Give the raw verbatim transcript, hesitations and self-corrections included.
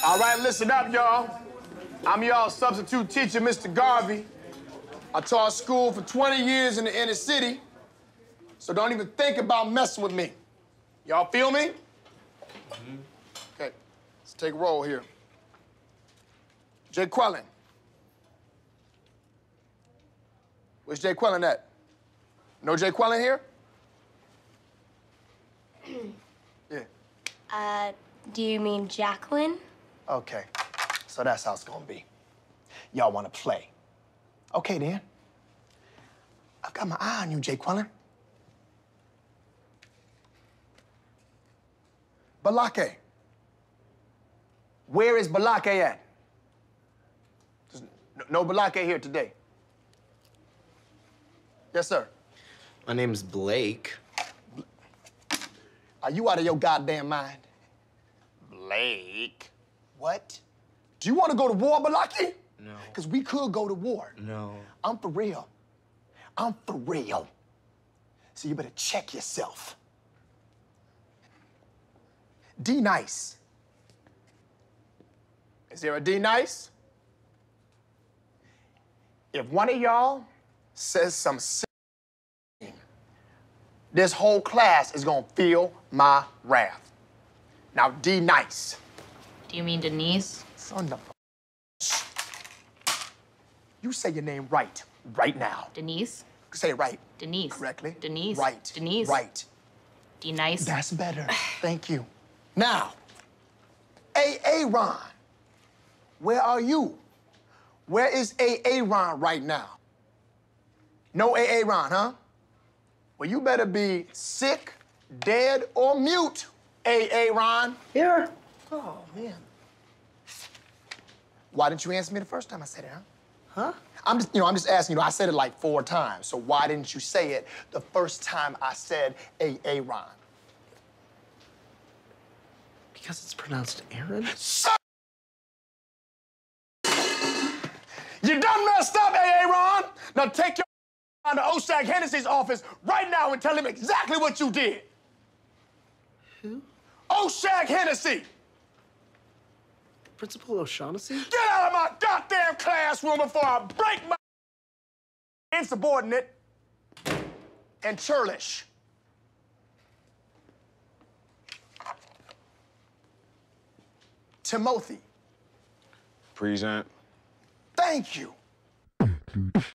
All right, listen up, y'all. I'm y'all substitute teacher, Mister Garvey. I taught school for twenty years in the inner city, so don't even think about messing with me. Y'all feel me? Mm-hmm. Okay, let's take a roll here. Jay Quellen. Where's Jay Quellen at? No Jay Quellen here? Yeah. Uh, do you mean Jacqueline? Okay, so that's how it's gonna be. Y'all wanna play. Okay, then. I've got my eye on you, Jay Quellen. Balake. Where is Balake at? There's no Balake here today. Yes, sir. My name's Blake. Are you out of your goddamn mind? Blake. What? Do you want to go to war, Balaki? No. Because we could go to war. No. I'm for real. I'm for real. So you better check yourself. D nice. Is there a D nice? If one of y'all says some sick thing, this whole class is gonna feel my wrath. Now, D nice. Do you mean Denise? Son of a... You say your name right, right now. Denise? Say it right. Denise. Correctly. Denise. Right. Denise. Right. D nice. That's better. Thank you. Now, A A Ron, where are you? Where is A A Ron right now? No A A Ron, huh? Well, you better be sick, dead, or mute, A A Ron. Here. Oh, man. Why didn't you answer me the first time I said it, huh? Huh? I'm just, you know, I'm just asking you. I said it like four times. So why didn't you say it the first time I said A A Ron? Because it's pronounced Aaron? So you done messed up, A A Ron. Now take your on to Oshag Hennessy's office right now and tell him exactly what you did. Who? Oshag Hennessy. Principal O'Shaughnessy? Get out of my goddamn classroom before I break my insubordinate and churlish. Timothy. Present. Thank you.